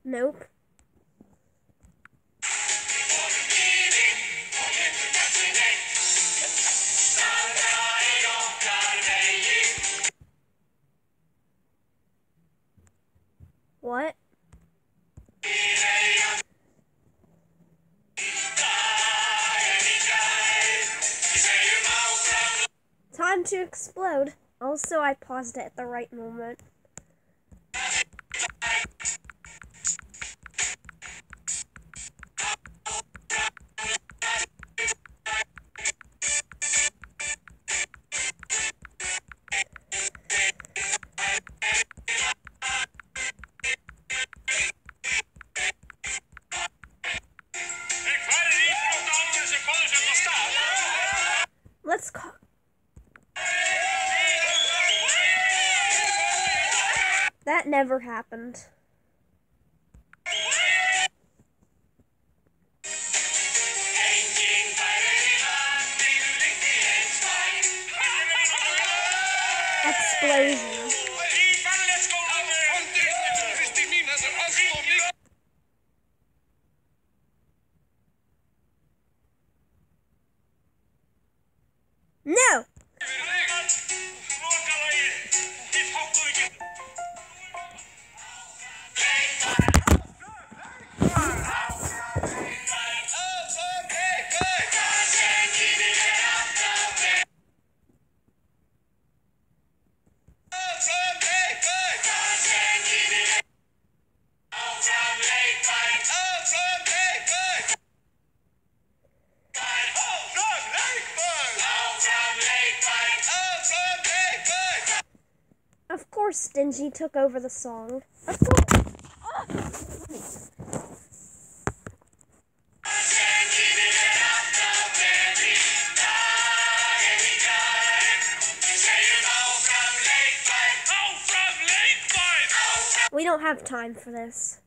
Nope. What? Time to explode. Also, I paused it at the right moment. Let's call. That never happened. Explosion. No! Of course, Stingy took over the song. Of course. We don't have time for this.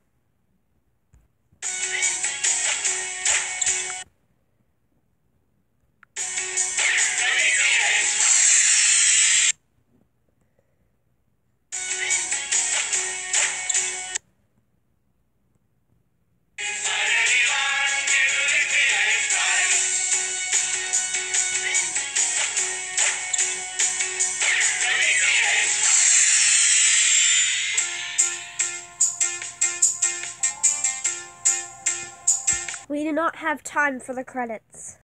We do not have time for the credits.